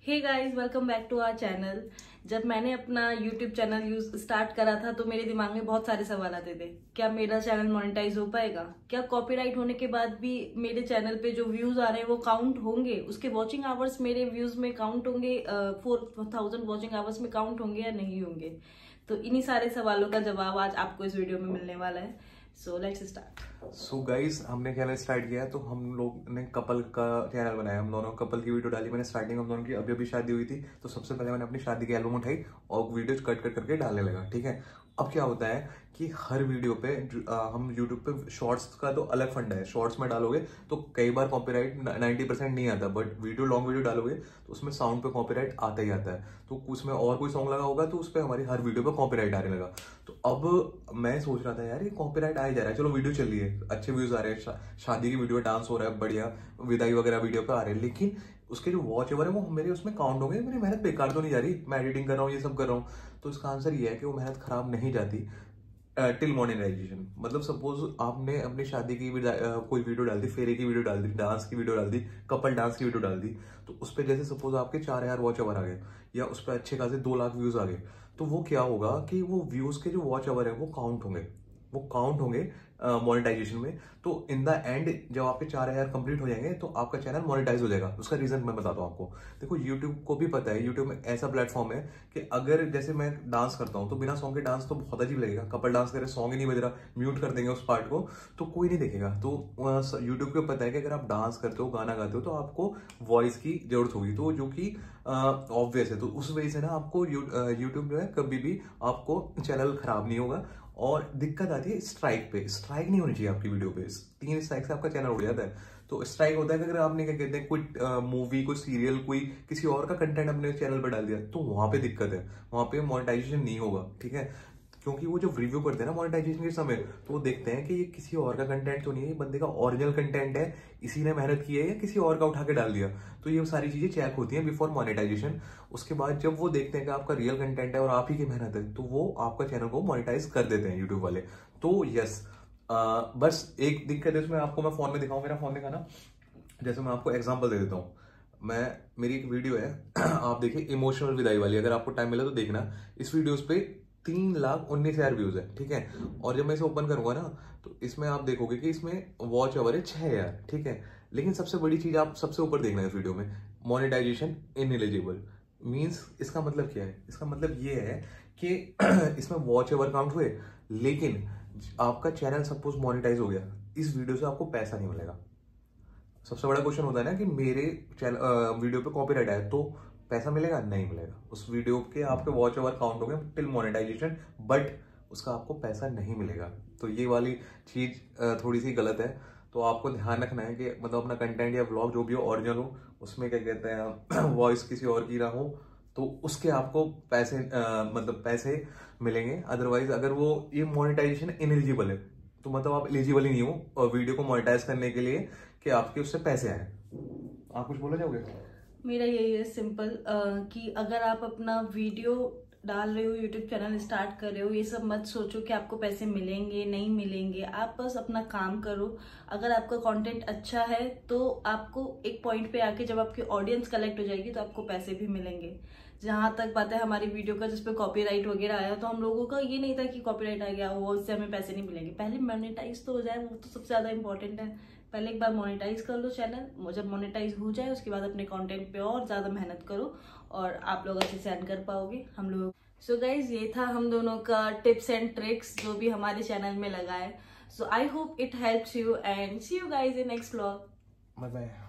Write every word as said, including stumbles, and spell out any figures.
Hey guys, welcome back to our channel. जब मैंने अपना यूट्यूब चैनल यूज स्टार्ट करा था तो मेरे दिमाग में बहुत सारे सवाल आते थे। क्या मेरा चैनल मोनेटाइज हो पाएगा? क्या कॉपीराइट होने के बाद भी मेरे चैनल पे जो व्यूज आ रहे हैं वो काउंट होंगे? उसके वॉचिंग आवर्स मेरे व्यूज में काउंट होंगे? फोर थाउजेंड वॉचिंग आवर्स में काउंट होंगे या नहीं होंगे? तो इन्हीं सारे सवालों का जवाब आज आपको इस वीडियो में मिलने वाला है। So let's start. So guys, हमने चैनल स्टार्ट किया है तो हम लोग ने कपल का चैनल बनाया। हम दोनों कपल की वीडियो डाली। मैंने स्टार्टिंग हम दोनों की अभी अभी शादी हुई थी तो सबसे पहले मैंने अपनी शादी की एल्बम उठाई और वीडियोज कट कट करके डालने लगा। ठीक है, अब क्या होता है कि हर वीडियो पे आ, हम यूट्यूब पे शॉर्ट्स का तो अलग फंड है। शॉर्ट्स में डालोगे तो कई बार कॉपीराइट नाइन्टी परसेंट नहीं आता, बट वीडियो लॉन्ग वीडियो डालोगे तो उसमें साउंड पे कॉपीराइट आता ही आता है। तो उसमें और कोई सॉन्ग लगा होगा तो उस पर हमारी हर वीडियो पे कॉपीराइट आने लगा। तो अब मैं सोच रहा था यार ये कॉपीराइट आ ही जा रहा है, चलो वीडियो चल रही है, अच्छे व्यूज आ रहे हैं, शा, शादी की वीडियो, डांस हो रहा है, बढ़िया विदाई वगैरह वीडियो पे आ रहे हैं, लेकिन उसके जो वॉच ओवर है वो मेरे उसमें काउंट हो गए। मेरी मेहनत बेकार तो नहीं जा रही? मैं एडिटिंग कर रहा हूँ, ये सब कर रहा हूँ। तो इसका आंसर ये है कि वो मेहनत खराब नहीं जाती टिल मोनेटाइजेशन। मतलब सपोज आपने अपनी शादी की uh, कोई वीडियो डाल दी, फेरे की वीडियो डाल दी, डांस की वीडियो डाल दी, कपल डांस की वीडियो डाल दी, तो उस पर जैसे सपोज आपके चार हजार वॉच ओवर आ गए या उस पर अच्छे खासे दो लाख व्यूज आ गए, तो वो क्या होगा कि वो व्यूज के जो वॉच ओवर है वो काउंट होंगे वो काउंट होंगे मोनेटाइजेशन uh, में। तो इन द एंड जब आपके चार हजार कंप्लीट हो जाएंगे तो आपका चैनल मोनेटाइज हो जाएगा। उसका रीजन मैं बताता हूँ आपको। देखो, यूट्यूब को भी पता है, यूट्यूब में ऐसा प्लेटफॉर्म है कि अगर जैसे मैं डांस करता हूँ तो बिना सॉन्ग के डांस तो बहुत अजीब लगेगा। कपल डांस करे, सॉन्ग ही नहीं बज रहा, म्यूट कर देंगे उस पार्ट को तो कोई नहीं देखेगा। तो यूट्यूब को पता है कि अगर आप डांस करते हो, गाना गाते हो तो आपको वॉइस की जरूरत होगी, तो जो कि ऑब्वियस है। तो उस वजह से ना आपको यूट्यूब जो है कभी भी आपको चैनल खराब नहीं होगा। और दिक्कत आती है स्ट्राइक पे। स्ट्राइक नहीं होनी चाहिए आपकी वीडियो पे। तीन स्ट्राइक से आपका चैनल उड़ जाता है। तो स्ट्राइक होता है कि अगर आपने क्या कहते हैं कोई मूवी, कोई सीरियल, कोई किसी और का कंटेंट अपने चैनल पर डाल दिया तो वहां पे दिक्कत है, वहां पे मोनेटाइजेशन नहीं होगा। ठीक है, क्योंकि वो जो रिव्यू करते हैं ना मोनेटाइजेशन के समय, तो वो देखते हैं कि ये किसी और का कंटेंट तो नहीं है, ये बंदे का ओरिजिनल कंटेंट है, इसी ने मेहनत की है या किसी और का उठा के डाल दिया। तो ये सारी चीजें चेक होती हैं बिफोर मोनेटाइजेशन। उसके बाद जब वो देखते हैं कि आपका रियल कंटेंट है और आप ही की मेहनत है तो वो आपका चैनल को मोनेटाइज कर देते हैं यूट्यूब वाले। तो यस, बस एक दिक्कत है इसमें, आपको मैं फोन में दिखाऊं, मेरा फोन दिखाना। जैसे मैं आपको एग्जाम्पल दे देता हूँ। मैं मेरी एक वीडियो है आप देखिए, इमोशनल विदाई वाली, अगर आपको टाइम मिला तो देखना। इस वीडियोस पे तीन लाख उन्नीस हजार व्यूज है। ठीक है, और जब मैं इसे ओपन करूंगा ना तो इसमें आप देखोगे कि इसमें वॉच ओवर है छह हजार। ठीक है, लेकिन सबसे बड़ी चीज आप सबसे ऊपर देखना है इस वीडियो में, मोनेटाइजेशन इनएलिजिबल। मींस इसका मतलब क्या है? इसका मतलब ये है कि इसमें वॉच ओवर काउंट हुए लेकिन आपका चैनल सपोज मोनेटाइज हो गया, इस वीडियो से आपको पैसा नहीं मिलेगा। सबसे बड़ा क्वेश्चन होता है ना कि मेरे चैनल वीडियो पे कॉपीराइट आया तो पैसा मिलेगा? नहीं मिलेगा। उस वीडियो के आपके वॉच ओवर काउंट हो गए टिल मोनेटाइजेशन, बट उसका आपको पैसा नहीं मिलेगा। तो ये वाली चीज थोड़ी सी गलत है। तो आपको ध्यान रखना है कि मतलब अपना कंटेंट या व्लॉग जो भी हो ओरिजिनल हो, उसमें क्या कहते हैं वॉइस किसी और की ना हो तो उसके आपको पैसे आ, मतलब पैसे मिलेंगे। अदरवाइज अगर वो ये मोनेटाइजेशन इनएलिजिबल है तो मतलब आप एलिजिबल ही नहीं हो और वीडियो को मोनेटाइज करने के लिए कि आपके उससे पैसे आए। आप कुछ बोला जाओगे? मेरा यही है सिंपल, कि अगर आप अपना वीडियो डाल रहे हो, यूट्यूब चैनल स्टार्ट कर रहे हो, ये सब मत सोचो कि आपको पैसे मिलेंगे नहीं मिलेंगे। आप बस अपना काम करो। अगर आपका कंटेंट अच्छा है तो आपको एक पॉइंट पे आके जब आपकी ऑडियंस कलेक्ट हो जाएगी तो आपको पैसे भी मिलेंगे। जहां तक बात है हमारी वीडियो का जिसपे कॉपीराइट वगैरह आया, तो हम लोगों का ये नहीं था कि कॉपीराइट आ गया वो उससे हमें पैसे नहीं मिलेंगे। पहले मोनेटाइज तो हो जाए, वो तो सबसे ज्यादा इंपॉर्टेंट है। पहले एक बार मोनेटाइज कर लो चैनल, जब मोनेटाइज हो जाए उसके बाद अपने कंटेंट पे और ज्यादा मेहनत करो और आप लोग अच्छे से अर्न कर पाओगे। हम लोग सो गाइज, ये था हम दोनों का टिप्स एंड ट्रिक्स जो भी हमारे चैनल में लगा है। So I hope it helps you and see you guys in next vlog. Bye bye.